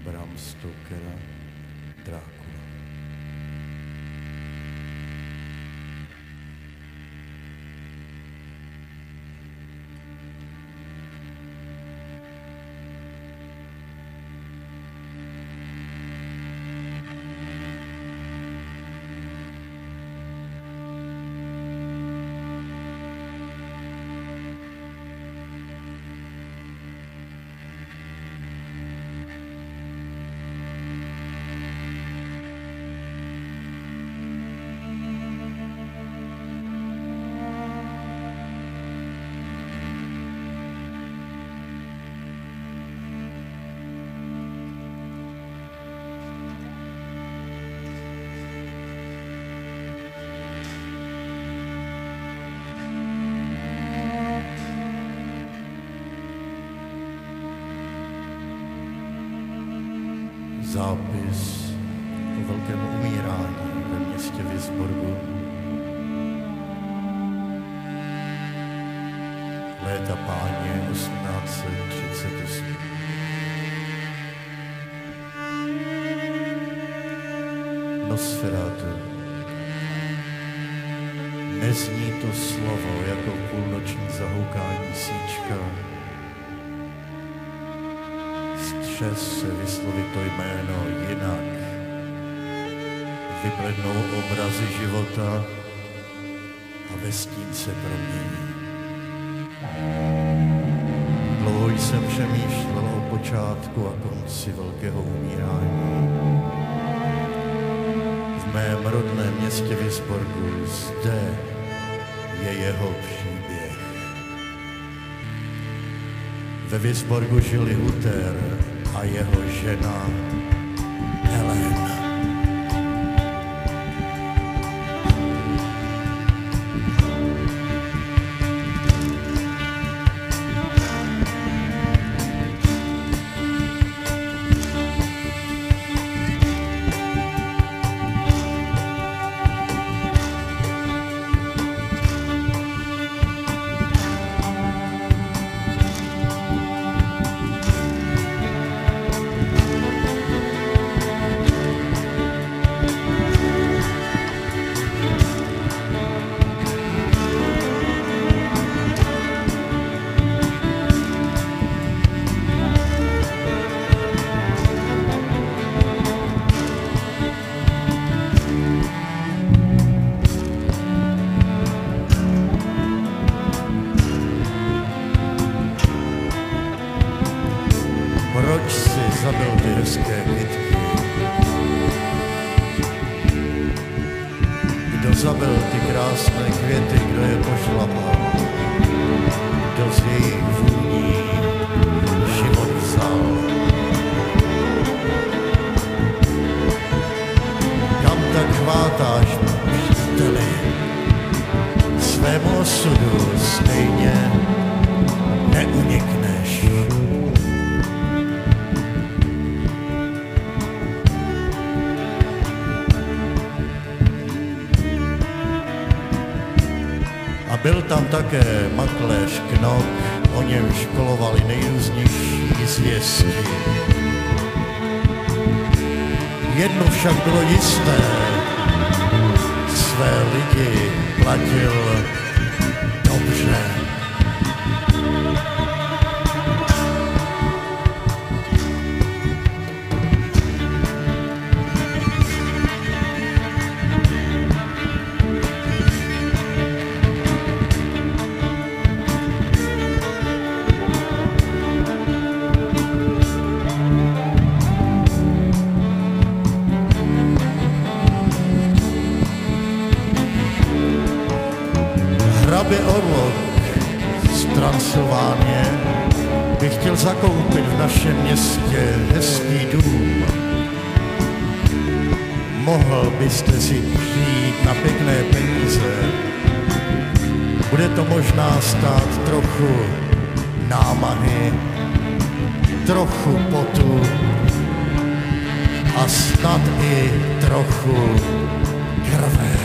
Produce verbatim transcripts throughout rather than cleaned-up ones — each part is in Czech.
Bram Stokera Drákula. Zápis o velkém umírání ve městě Würzburgu. Léta páně osmnáct set třicet osm. Nosferatu. Nezní to slovo jako půlnoční zahoukání síčka. Střes se vyslovit to jméno jinak. Vyblednou obrazy života a ve stín se promění. Dlouho jsem přemýšlel o počátku a konci velkého umírání. V mém rodném městě Würzburgu, zde je jeho příběh. Ve Würzburgu žili Luther a jeho žena Helena. Proč si zabil ty hezké kytky? Kdo zabil ty krásné květy, kdo je pošlapal? Kdo z jejich vůní život vzal? Kam tak chvátáš, příteli? Svému osudu stejně neunikneš. A byl tam také makléř Knok, o něm školovali nejrůznější zvěsti. Jedno však bylo jisté, své lidi platil dobře. Hrabě Orlok z Transylvánie by chtěl zakoupit v našem městě hezký dům. Mohl byste si přijít na pěkné peníze. Bude to možná stát trochu námahy, trochu potu a snad i trochu krve.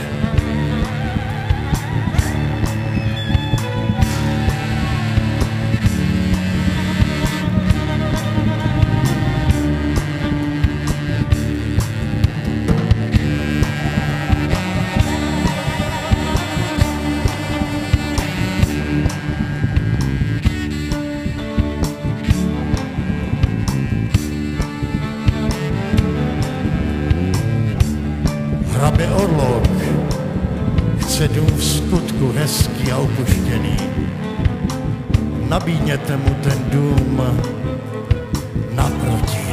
mi orlok, chce dům v skutku hezký a opuštěný. Nabídněte mu ten dům naproti.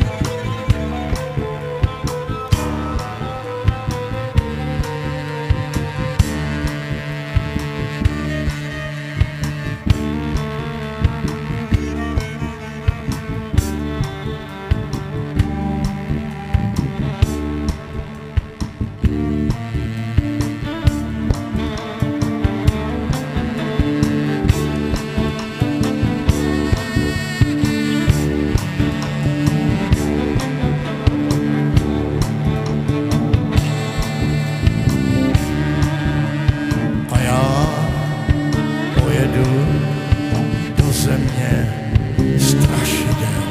Země strašidel.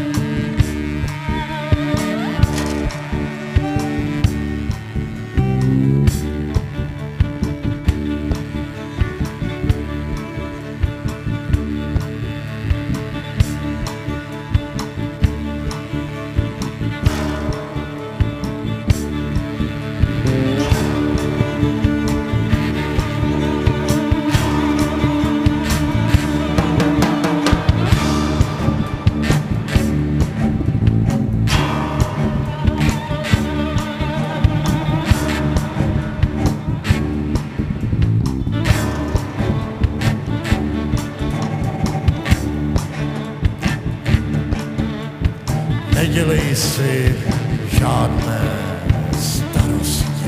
Nedělej si žádné starosti.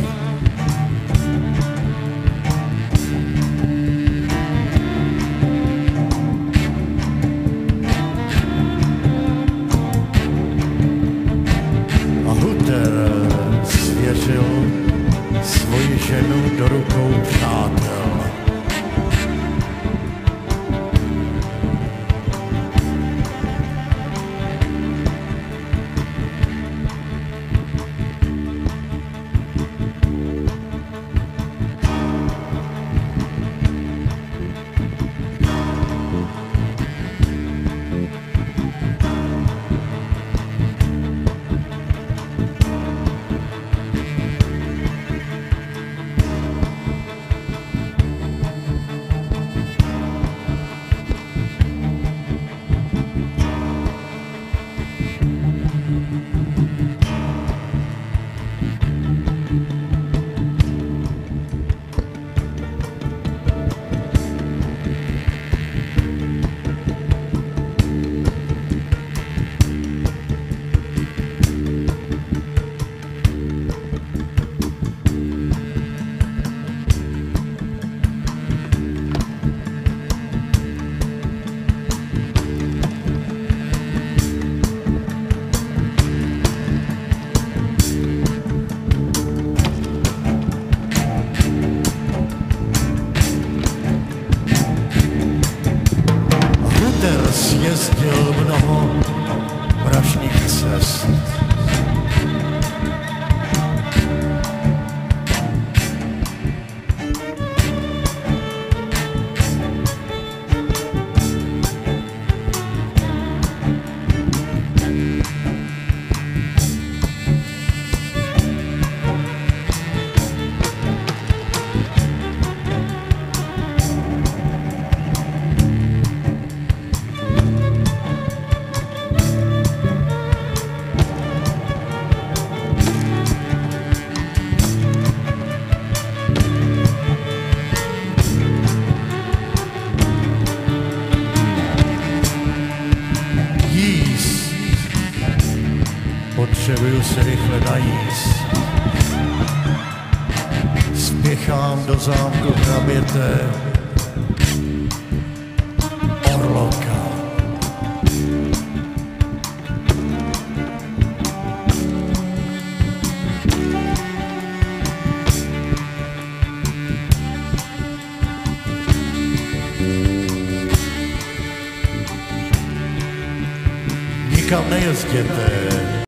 A Hutter svěřil svoji ženu do rukou přátel. Jezdil mnoho prašných cest. Potřebuju se rychle najíst. Spěchám do zámku hraběte Orloka. Nikam nejezděte.